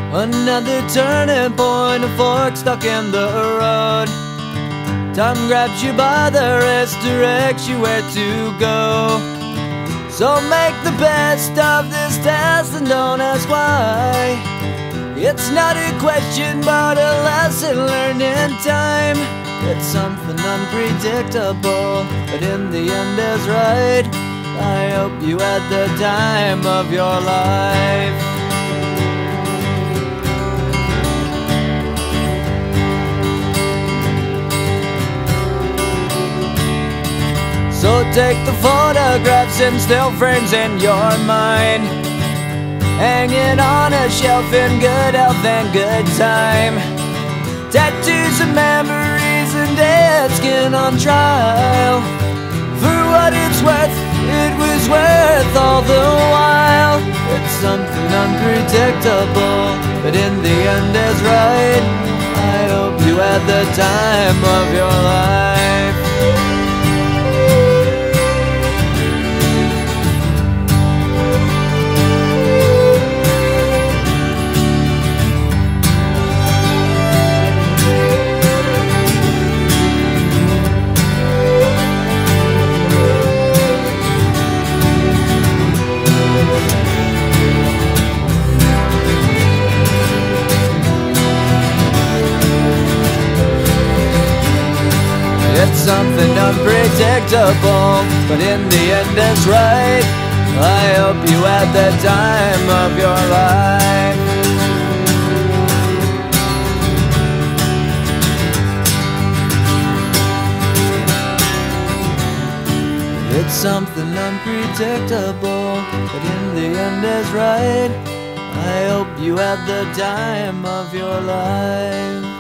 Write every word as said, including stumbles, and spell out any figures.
Another turning point, a fork stuck in the road. Time grabs you by the wrist, directs you where to go. So make the best of this test and don't ask why. It's not a question but a lesson learned in time. It's something unpredictable, but in the end is right. I hope you had the time of your life. So take the photographs and still frames in your mind, hanging on a shelf in good health and good time. Tattoos and memories and dead skin on trial. For what it's worth, it was worth all the while. It's something unpredictable, but in the end is right. I hope you had the time of your life. It's something unpredictable, but in the end it's right. I hope you had the time of your life. It's something unpredictable, but in the end is right. I hope you had the time of your life.